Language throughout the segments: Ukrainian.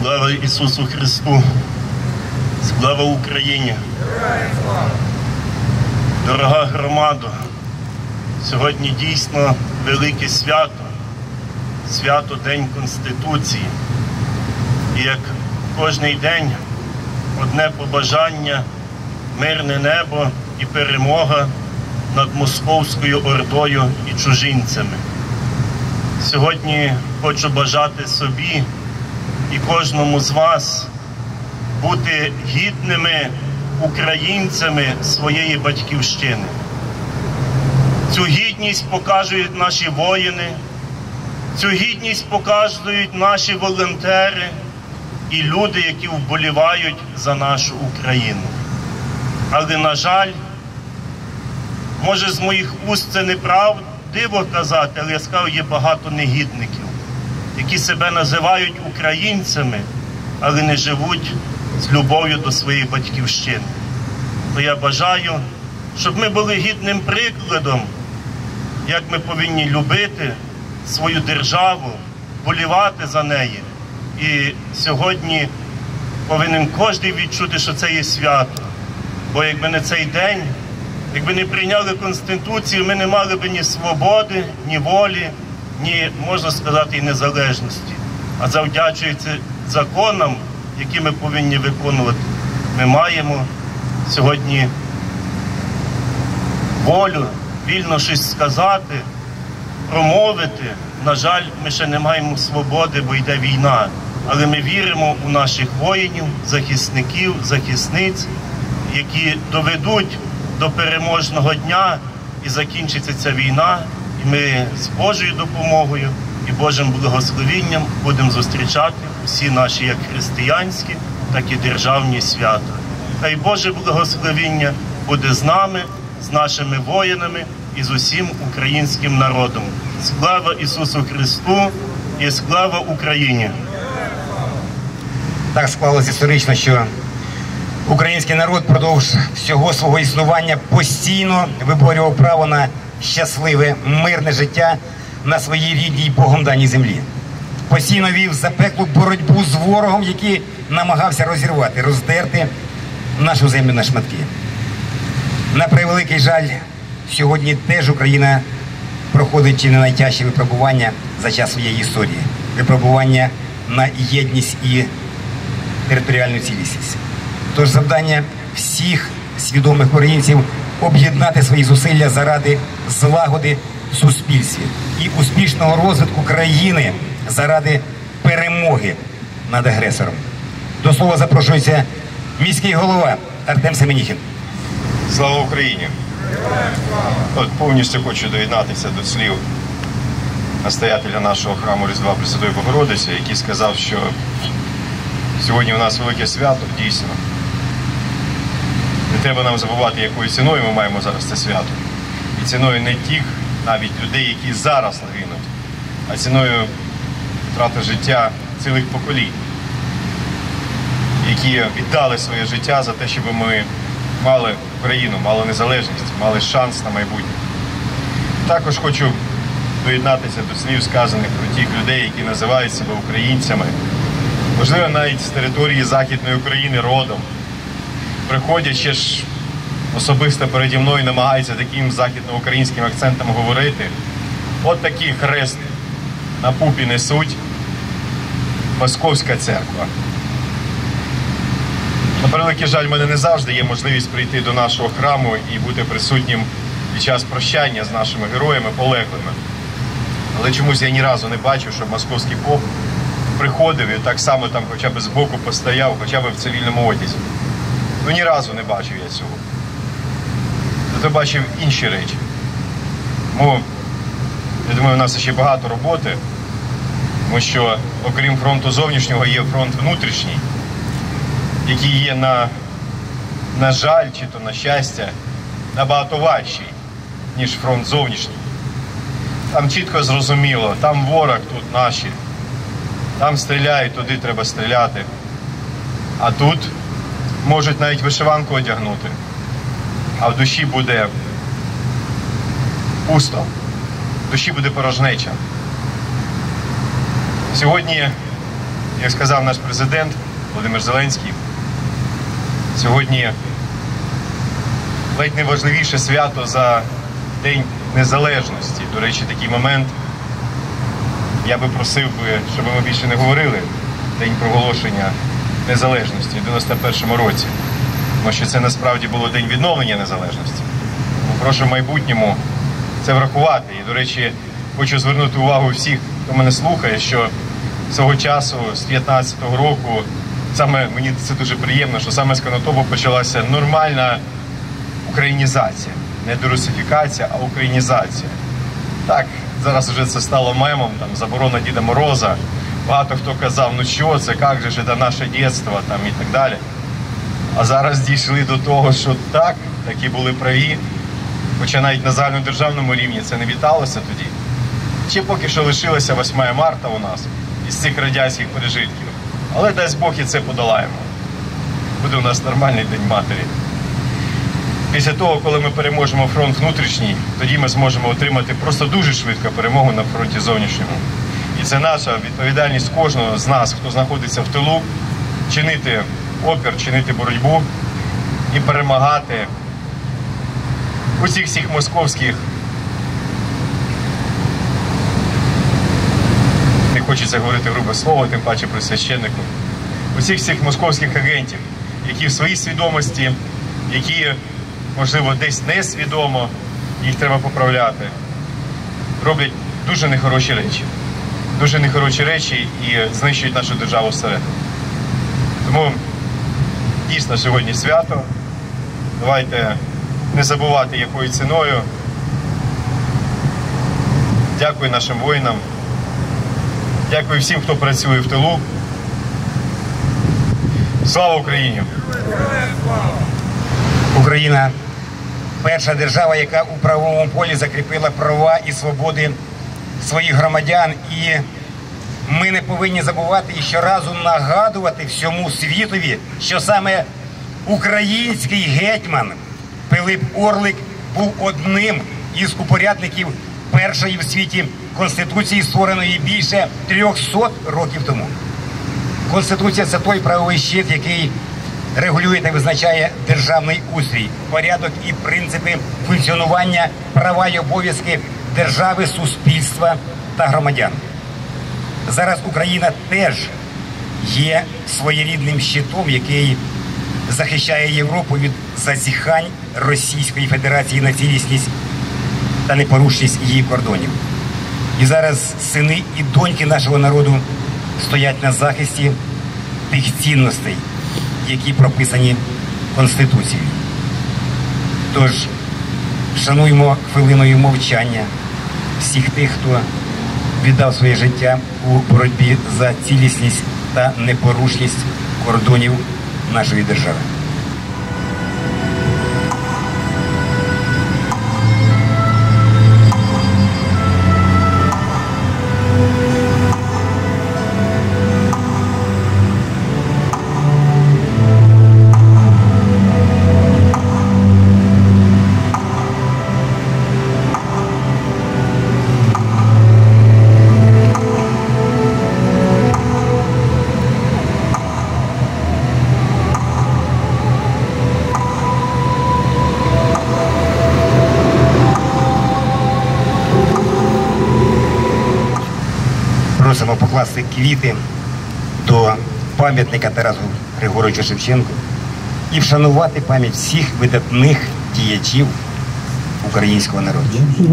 Слава Ісусу Христу! Слава Україні! Дорога громадо! Сьогодні дійсно велике свято, свято День Конституції. І як кожний день одне побажання, мирне небо і перемога над московською ордою і чужинцями. Сьогодні хочу бажати собі і кожному з вас бути гідними українцями своєї батьківщини. Цю гідність покажуть наші воїни, цю гідність покажуть наші волонтери і люди, які вболівають за нашу Україну. Але, на жаль, може з моїх уст це неправдиво казати, але я скажу, є багато негідників, які себе називають українцями, але не живуть з любов'ю до своєї батьківщини. То я бажаю, щоб ми були гідним прикладом, як ми повинні любити свою державу, вболівати за неї. І сьогодні повинен кожен відчути, що це є свято. Бо якби не цей день, якби не прийняли Конституцію, ми не мали б ні свободи, ні волі, ні, можна сказати, і незалежності. А завдячуючи законам, які ми повинні виконувати, ми маємо сьогодні волю, вільно щось сказати, промовити. На жаль, ми ще не маємо свободи, бо йде війна. Але ми віримо у наших воїнів, захисників, захисниць, які доведуть до переможного дня і закінчиться ця війна. І ми з Божою допомогою і Божим благословінням будемо зустрічати всі наші як християнські, так і державні свята. Хай Боже благословіння буде з нами, з нашими воїнами і з усім українським народом. Слава Ісусу Христу і слава Україні! Так склалося історично, що український народ впродовж всього свого існування постійно виборював право на щасливе, мирне життя на своїй рідній Богом даній землі. Постійно вів запеклу боротьбу з ворогом, який намагався розірвати, роздерти нашу землю на шматки. На превеликий жаль, сьогодні теж Україна проходить чи не найтяжчі випробування за час своєї історії. Випробування на єдність і територіальну цілісність. Тож завдання всіх свідомих українців об'єднати свої зусилля заради злагоди в суспільстві і успішного розвитку країни заради перемоги над агресором. До слова запрошується міський голова Артем Семеніхін. Слава Україні! От повністю хочу доєднатися до слів настоятеля нашого храму Різдва Пресвятої Богородиці, який сказав, що сьогодні у нас велике свято, дійсно. Не треба нам забувати, якою ціною ми маємо зараз це свято. І ціною не тих, навіть людей, які зараз гинуть, а ціною втрати життя цілих поколінь, які віддали своє життя за те, щоб ми мали Україну, мали незалежність, мали шанс на майбутнє. Також хочу доєднатися до слів, сказаних про тих людей, які називають себе українцями, можливо, навіть з території Західної України родом, приходять ще ж особисто переді мною і намагаються таким західноукраїнським акцентом говорити. От такий хрест на пупі несуть Московська церква. На превеликий жаль, в мене не завжди є можливість прийти до нашого храму і бути присутнім під час прощання з нашими героями, полеглими. Але чомусь я ні разу не бачив, щоб московський поп приходив і так само там хоча б збоку постояв, хоча б в цивільному одязі. Ну ні разу не бачив я цього. Зато бачив інші речі. Тому, я думаю, у нас ще багато роботи, тому що, окрім фронту зовнішнього, є фронт внутрішній, який є, на жаль, чи то на щастя, набагато важчий, ніж фронт зовнішній. Там чітко зрозуміло, там ворог, тут наші. Там стріляють, туди треба стріляти. А тут можуть навіть вишиванку одягнути. А в душі буде пусто, в душі буде порожнеча. Сьогодні як сказав наш президент Володимир Зеленський, сьогодні ледь не важливіше свято за День Незалежності. До речі, такий момент я би просив, щоб ми більше не говорили День проголошення незалежності в 91-му році. Тому що це насправді було День відновлення незалежності. Прошу в майбутньому це врахувати. І, до речі, хочу звернути увагу всіх, хто мене слухає, що свого часу, з 15-го року, саме мені це дуже приємно, що саме з Конотопу почалася нормальна українізація. Не дерусифікація, а українізація. Так, зараз вже це стало мемом, там, заборона Діда Мороза. Багато хто казав, ну що це, як же це наше дитинство, там, і так далі. А зараз дійшли до того, що так, такі були праві. Хоча навіть на загальнодержавному рівні це не віталося тоді. Ще поки що лишилося 8 марта у нас із цих радянських пережитків. Але дасть Бог і це подолаємо. Буде у нас нормальний День Матері. Після того, коли ми переможемо фронт внутрішній, тоді ми зможемо отримати просто дуже швидко перемогу на фронті зовнішньому. І це наша відповідальність кожного з нас, хто знаходиться в тилу, чинити опір, чинити боротьбу і перемагати усіх цих московських, не хочеться говорити грубе слово, тим паче при священнику, усіх цих московських агентів, які в своїй свідомості, які, можливо, десь несвідомо, їх треба поправляти, роблять дуже нехороші речі. Дуже нехороші речі і знищують нашу державу всередину. Тому дійсно сьогодні свято. Давайте не забувати, якою ціною. Дякую нашим воїнам. Дякую всім, хто працює в тилу. Слава Україні! Україна – перша держава, яка у правовому полі закріпила права і свободи своїх громадян. І ми не повинні забувати і щоразу нагадувати всьому світові, що саме український гетьман Пилип Орлик був одним із упорядників першої в світі Конституції, створеної більше 300 років тому. Конституція – це той правовий щит, який регулює та визначає державний устрій, порядок і принципи функціонування, права і обов'язки держави, суспільства та громадян. Зараз Україна теж є своєрідним щитом, який захищає Європу від зазіхань Російської Федерації на цілісність та непорушність її кордонів. І зараз сини і доньки нашого народу стоять на захисті тих цінностей, які прописані Конституцією. Тож, шануймо хвилиною мовчання всіх тих, хто віддав своє життя у боротьбі за цілісність та непорушність кордонів нашої держави. Просимо покласти квіти до пам'ятника Тарасу Григоровичу Шевченку і вшанувати пам'ять всіх видатних діячів українського народу.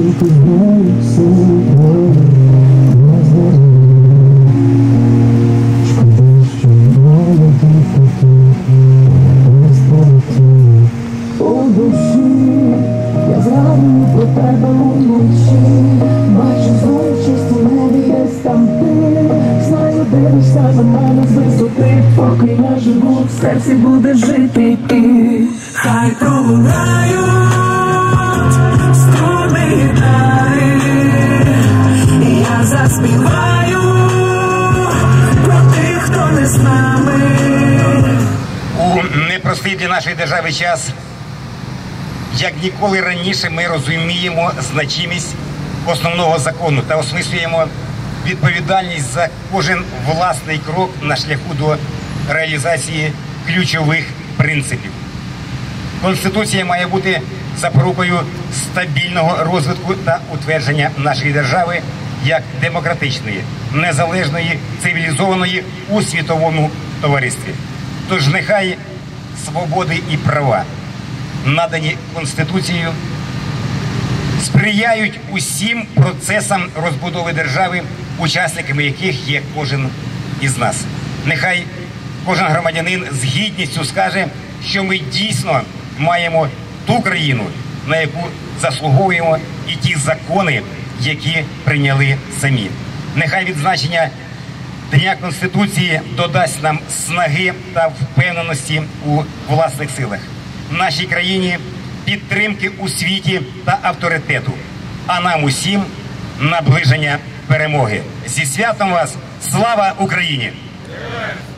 Я згадую про тебе вночі, бачу злочість у небі десь там ти. Знаю, дивишся на мене з висоти, поки я живу, в серці буде жити ти. Хай пролунають струни гітари, і я заспіваю про тих, хто не з нами. У непростий для нашої держави час, як ніколи раніше, ми розуміємо значимість основного закону та осмислюємо відповідальність за кожен власний крок на шляху до реалізації ключових принципів. Конституція має бути запорукою стабільного розвитку та утвердження нашої держави як демократичної, незалежної, цивілізованої у світовому товаристві. Тож нехай свободи і права, надані Конституцією, сприяють усім процесам розбудови держави, учасниками яких є кожен із нас. Нехай кожен громадянин з гідністю скаже, що ми дійсно маємо ту країну, на яку заслуговуємо, і ті закони, які прийняли самі. Нехай відзначення Дня Конституції додасть нам снаги та впевненості у власних силах, нашій країні підтримки у світі та авторитету, а нам усім наближення перемоги. Зі святом вас! Слава Україні!